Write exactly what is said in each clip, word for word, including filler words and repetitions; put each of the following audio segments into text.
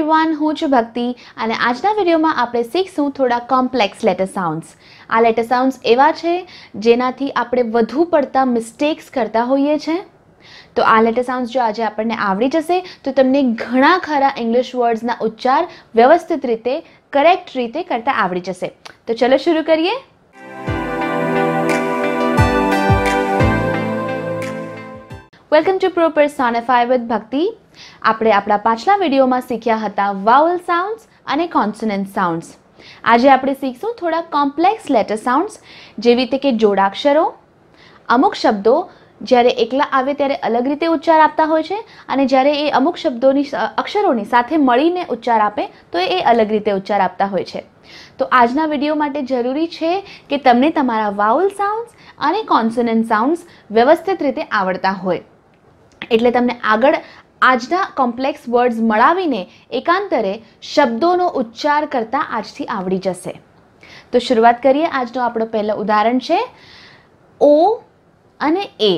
Everyone, હું છું ભક્તિ અને આજના વિડીયોમાં આપણે શીખશું થોડા કોમ્પ્લેક્સ લેટર સાઉન્ડ્સ. આ લેટર સાઉન્ડ્સ એવા છે જેનાથી આપણે વધુ પડતા મિસ્ટેક્સ કરતા હોઈએ છીએ. તો આ લેટર સાઉન્ડ્સ જો આજે આપણને આવડી જશે તો તમને ઘણા ખરા ઇંગ્લિશ વર્ડ્સના ઉચ્ચાર વ્યવસ્થિત રીતે કરેક્ટ રીતે કરતા આવડી જશે. તો ચલો શરૂ કરીએ. Welcome to proper sonify with Bhakti. આપણે આપણા પાછલા વિડીયોમાં શીખ્યા હતા વાવલ સાઉન્ડ્સ અને કોન્સોનન્ટ સાઉન્ડ્સ. આજે આપણે શીખશું થોડા કોમ્પ્લેક્સ લેટર સાઉન્ડ્સ, જેવી રીતે કે જોડાક્ષરો. અમુક શબ્દો જ્યારે એકલા આવે ત્યારે અલગ રીતે ઉચ્ચાર આપતા હોય છે અને જ્યારે એ અમુક શબ્દોની અક્ષરોની સાથે મળીને ઉચ્ચાર આપે તો એ અલગ રીતે ઉચ્ચાર આપતા હોય છે. તો આજના વિડીયો માટે જરૂરી છે કે તમને તમારા વાવલ સાઉન્ડ્સ અને કોન્સોનન્ટ સાઉન્ડ્સ વ્યવસ્થિત રીતે આવડતા હોય, એટલે તમને આગળ આજના કોમ્પ્લેક્સ વર્ડ્સ મળાવીને એકાંતરે શબ્દોનો ઉચ્ચાર કરતાં આજથી આવડી જશે. તો શરૂઆત કરીએ. આજનો આપણો પહેલો ઉદાહરણ છે ઓ અને એ.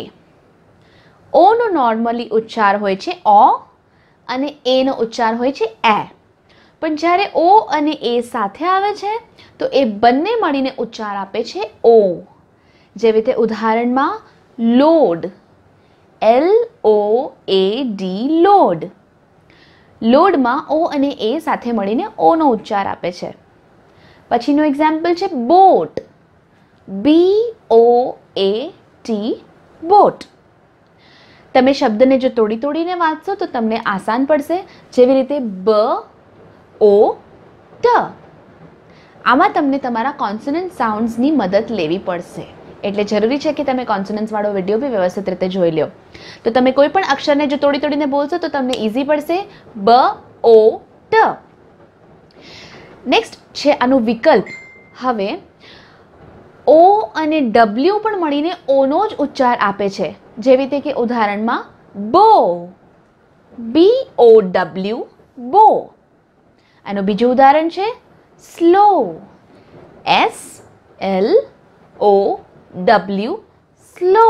ઓનો નોર્મલી ઉચ્ચાર હોય છે ઓ અને એનો ઉચ્ચાર હોય છે એ. પણ જ્યારે ઓ અને એ સાથે આવે છે તો એ બંને મળીને ઉચ્ચાર આપે છે ઓ. જેવી રીતે ઉદાહરણમાં load, L O A D, load. લોડમાં ઓ અને એ સાથે મળીને ઓનો ઉચ્ચાર આપે છે. પછીનું એક્ઝામ્પલ છે boat, B O A T, boat. તમે શબ્દને જો તોડી તોડીને વાંચશો તો તમને આસાન પડશે, જેવી રીતે બ ઓ ટ. આમાં તમને તમારા કોન્સોનન્ટ સાઉન્ડ્સની મદદ લેવી પડશે, એટલે જરૂરી છે કે તમે કોન્સોનન્ટ્સવાળો વિડીયો બી વ્યવસ્થિત રીતે જોઈ લો. તો તમે કોઈ પણ અક્ષરને જો તોડી તોડીને બોલશો તો તમને ઇઝી પડશે. બ ઓ ટ. નેક્સ્ટ છે આનું વિકલ્પ. હવે ઓ અને ડબલ્યુ પણ મળીને ઓનો જ ઉચ્ચાર આપે છે, જેવી રીતે કે ઉદાહરણમાં બો, બી ઓ ડબલ્યુ, બો. આનું બીજું ઉદાહરણ છે slow, S L O W, slow.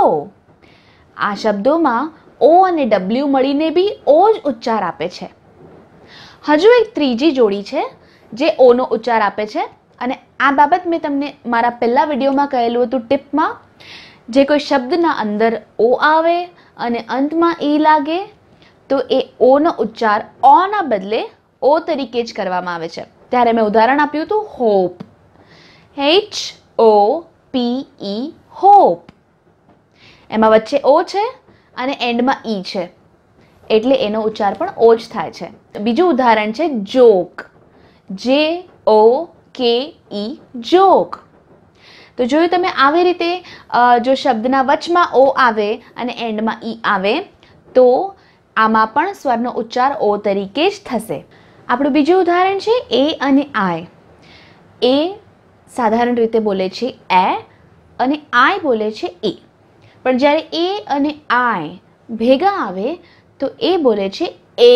આ શબ્દોમાં ઓ અને ડબલ્યુ મળીને બી ઓ જ ઉચ્ચાર આપે છે. હજુ એક ત્રીજી જોડી છે જે ઓનો ઉચ્ચાર આપે છે, અને આ બાબત મેં તમને મારા પહેલા વિડીયોમાં કહેલું હતું ટિપમાં. જે કોઈ શબ્દના અંદર ઓ આવે અને અંતમાં ઈ લાગે તો એ ઓનો ઉચ્ચાર ઓના બદલે ઓ તરીકે જ કરવામાં આવે છે. ત્યારે મેં ઉદાહરણ આપ્યું હતું hope, H O P E, hope. એમાં વચ્ચે ઓ છે અને એન્ડમાં ઈ છે, એટલે એનો ઉચ્ચાર પણ ઓ જ થાય છે. બીજું ઉદાહરણ છે જોક, જે ઓ કે ઈ, જોક. તો જોયું તમે, આવી રીતે જો શબ્દના વચમાં ઓ આવે અને એન્ડમાં ઈ આવે તો આમાં પણ સ્વરનો ઉચ્ચાર ઓ તરીકે જ થશે. આપણું બીજું ઉદાહરણ છે એ અને આઈ. એ સાધારણ રીતે બોલે છે એ અને આઈ બોલે છે એ. પણ જ્યારે એ અને આઈ ભેગા આવે તો એ બોલે છે એ.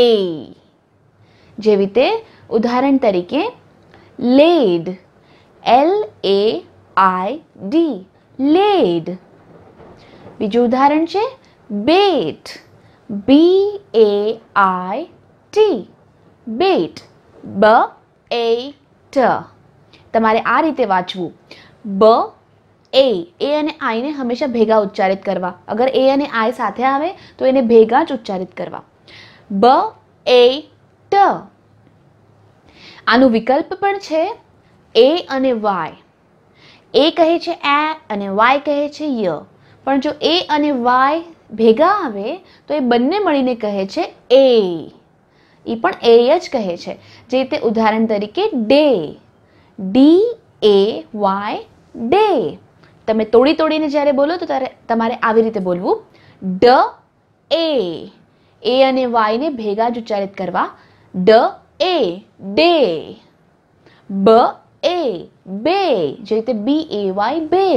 જેવી રીતે ઉદાહરણ તરીકે laid, L A I D, laid. બીજું ઉદાહરણ છે બેટ, બી એ આઈ ટી, બેટ, બ એ ટ. તમારે આ રીતે વાંચવું. બ એ એ અને આઈને હંમેશા ભેગા ઉચ્ચારિત કરવા. અગર એ અને આઈ સાથે આવે તો એને ભેગા જ ઉચ્ચારિત કરવા. બ એ ટ. આનું વિકલ્પ પણ છે એ અને વાય. એ કહે છે એ અને વાય કહે છે ય. પણ જો એ અને વાય ભેગા આવે તો એ બંને મળીને કહે છે એ. એ પણ એ જ કહે છે. જે રીતે ઉદાહરણ તરીકે day, D A Y, day. તમે તોડી તોડીને જ્યારે બોલો તો ત્યારે તમારે આવી રીતે બોલવું. ડ એ એ અને વાયને ભેગા જ ઉચ્ચારિત કરવા. ડ એ ડે. બ એ બે, જે રીતે બી એ વાય, બે.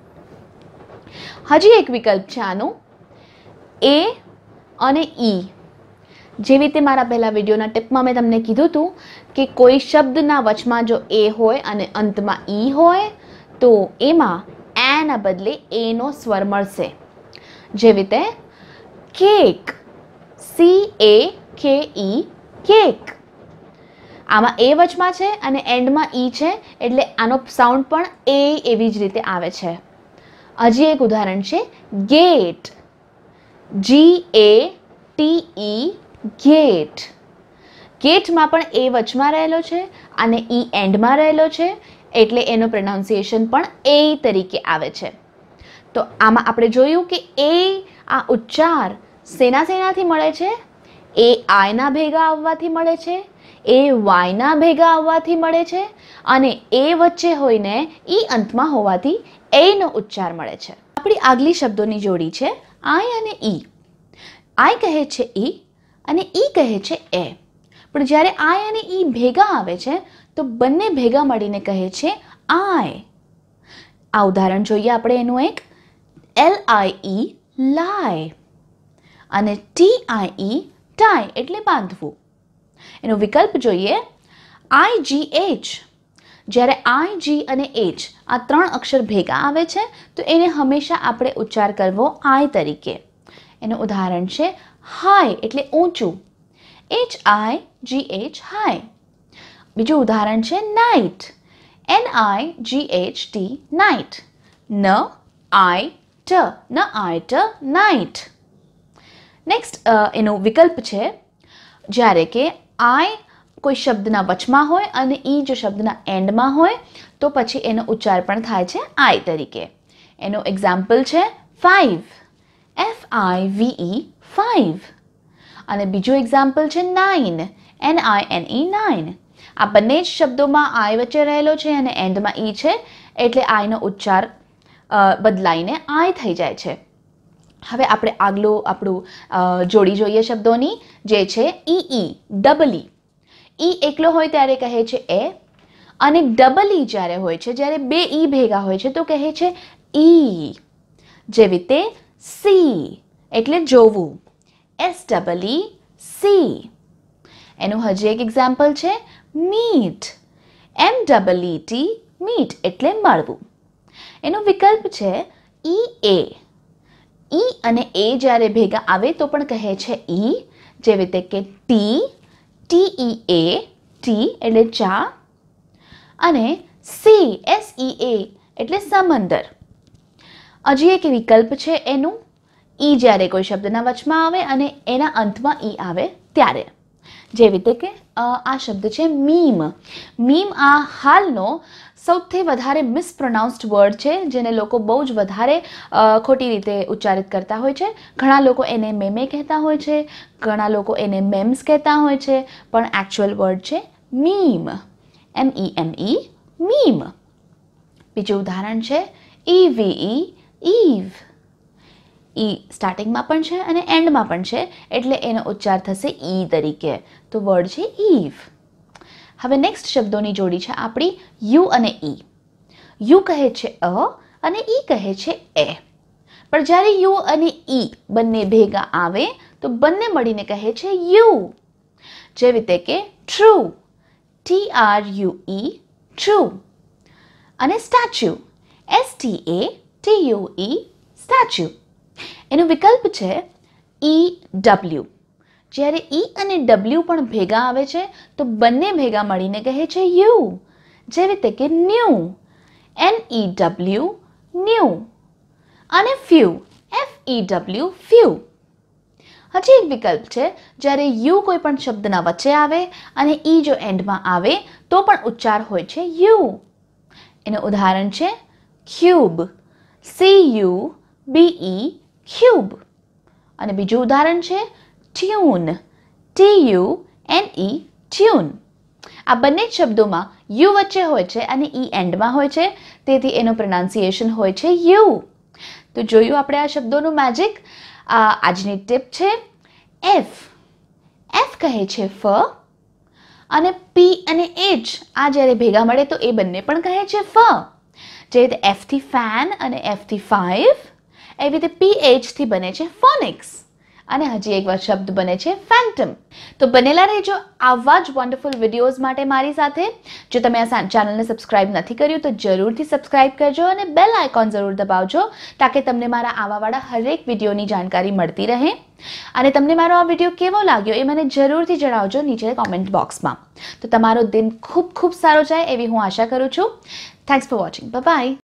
હજી એક વિકલ્પ છે આનો એ અને ઈ. જેવી રીતે મારા પહેલા વિડીયોના ટિપમાં મેં તમને કીધું હતું કે કોઈ શબ્દના વચમાં જો એ હોય અને અંતમાં ઈ હોય તો એમાં એના બદલે એનો સ્વર મળશે. જેવી રીતે કેક, સી એ કે ઈ, કેક. આમાં એ વચમાં છે અને એન્ડમાં ઈ છે, એટલે આનો સાઉન્ડ પણ એ એવી જ રીતે આવે છે. હજી એક ઉદાહરણ છે gate, G A T E, gate. ગેટમાં પણ એ વચમાં રહેલો છે અને ઈ એન્ડમાં રહેલો છે, એટલે એનો પ્રોનાઉન્સિએશન પણ એ તરીકે આવે છે. તો આમાં આપણે જોયું કે એ આ ઉચ્ચાર શેના શેનાથી મળે છે? એ આયના ભેગા આવવાથી મળે છે, એ વાયના ભેગા આવવાથી મળે છે, અને એ વચ્ચે હોઈને ઈ અંતમાં હોવાથી એનો ઉચ્ચાર મળે છે. આપણી આગલી શબ્દોની જોડી છે આય અને ઈ. આય કહે છે ઈ અને ઈ કહે છે એ. પણ જ્યારે આય અને ઈ ભેગા આવે છે તો બંને ભેગા મળીને કહે છે આય. આ ઉદાહરણ જોઈએ આપણે એનું એક. એલ આઈ ઈ, લાય, અને ટી આઈ ઈ, ટાય એટલે બાંધવું. એનો વિકલ્પ જોઈએ આઈ જી એચ. જ્યારે આઈ જી અને એચ આ ત્રણ અક્ષર ભેગા આવે છે તો એને હંમેશા આપણે ઉચ્ચાર કરવો આય તરીકે. એનું ઉદાહરણ છે હાય એટલે ઊંચું, એચ આઈ જી એચ, હાય. બીજું ઉદાહરણ છે night, N I G H T, night. ન આઈ ટ, ન આઈ ટ, નાઇટ. નેક્સ્ટ એનો વિકલ્પ છે જ્યારે કે આય કોઈ શબ્દના વચમાં હોય અને ઈ જો શબ્દના એન્ડમાં હોય તો પછી એનો ઉચ્ચાર પણ થાય છે આય તરીકે. એનો એક્ઝામ્પલ છે five, F I V E, five. અને બીજું એક્ઝામ્પલ છે nine, N I N E, nine. આ બંને જ શબ્દોમાં આય વચ્ચે રહેલો છે અને એન્ડમાં ઈ છે, એટલે આયનો ઉચ્ચાર બદલાઈને આય થઈ જાય છે. હવે આપણે આગલું આપણું જોડી જોઈએ શબ્દોની, જે છે ઈ ઈ, ડબલ ઈ. ઈ એકલો હોય ત્યારે કહે છે એ, અને ડબલ ઈ જ્યારે હોય છે, જ્યારે બે ઈ ભેગા હોય છે તો કહે છે ઈ. જેવી રીતે સી એટલે જોવું, એસ ડબલ ઈ, સી. એનું હજી એક એક્ઝામ્પલ છે meet, M double E T, meet એટલે મળવું. એનો વિકલ્પ છે ઈ એ. ઈ અને એ જ્યારે ભેગા આવે તો પણ કહે છે ઈ, જેવી રીતે કે tea, T E A, tea એટલે ચા, અને સી, એસ ઈ એ એટલે સમંદર. હજી એક વિકલ્પ છે એનું ઈ જ્યારે કોઈ શબ્દના વચમાં આવે અને એના અંતમાં ઈ આવે ત્યારે. જેવી રીતે કે આ શબ્દ છે મીમ. મીમ આ હાલનો સૌથી વધારે મિસપ્રોનાઉન્સ્ડ વર્ડ છે, જેને લોકો બહુ જ વધારે ખોટી રીતે ઉચ્ચારિત કરતા હોય છે. ઘણા લોકો એને મેમે કહેતા હોય છે, ઘણા લોકો એને મેમ્સ કહેતા હોય છે, પણ એકચ્યુઅલ વર્ડ છે meme, M E M E, meme. બીજું ઉદાહરણ છે ઈ વી ઈ, ઈવ. ઈ સ્ટાર્ટિંગમાં પણ છે અને એન્ડમાં પણ છે, એટલે એનો ઉચ્ચાર થશે ઈ તરીકે. તો વર્ડ છે ઈવ. હવે નેક્સ્ટ શબ્દોની જોડી છે આપણી યુ અને ઈ. યુ કહે છે અ અને ઈ કહે છે એ. પણ જ્યારે યુ અને ઈ બંને ભેગા આવે તો બંને મળીને કહે છે યુ. જેવી રીતે કે true, T R U E, true. અને statue, S T A T U E, statue. એનો વિકલ્પ છે ઈ ડબલ્યુ. જ્યારે ઈ અને ડબલ્યુ પણ ભેગા આવે છે તો બંને ભેગા મળીને કહે છે યુ. જેવી રીતે કે new, N E W, new. અને few, F E W, few. હજી એક વિકલ્પ છે જ્યારે યુ કોઈ પણ શબ્દના વચ્ચે આવે અને ઈ જો એન્ડમાં આવે તો પણ ઉચ્ચાર હોય છે યુ. એનું ઉદાહરણ છે cube, C U B E, cube. અને બીજું ઉદાહરણ છે tune, T U N E, tune. આ બંને જ શબ્દોમાં યુ વચ્ચે હોય છે અને ઈ એન્ડમાં હોય છે, તેથી એનું પ્રોનાઉન્સિએશન હોય છે યુ. તો જોયું આપણે આ શબ્દોનું મેજિક. આજની ટીપ છે એફ. એફ કહે છે ફ, અને પી અને એચ આ જ્યારે ભેગા મળે તો એ બંને પણ કહે છે ફ. જે રીતે એફથી ફેન અને એફથી ફાઈવ, એવી રીતે પી એચથી બને છે ફોનિક્સ. અને હજી એક વાર શબ્દ બને છે ફેન્ટમ. તો બનેલા રહેજો આવા જ વન્ડરફુલ વિડીયોઝ માટે મારી સાથે. જો તમે આ ચેનલને સબસ્ક્રાઇબ નથી કર્યું તો જરૂરથી સબસ્ક્રાઇબ કરજો અને બેલ આઇકોન જરૂર દબાવજો તાકે તમને મારા આવાવાળા હરેક વિડીયોની જાણકારી મળતી રહે. અને તમને મારો આ વિડીયો કેવો લાગ્યો એ મને જરૂરથી જણાવજો નીચે કોમેન્ટ બોક્સમાં. તો તમારો દિન ખૂબ ખૂબ સારો જાય એવી હું આશા કરું છું. Thanks for watching. Bye by.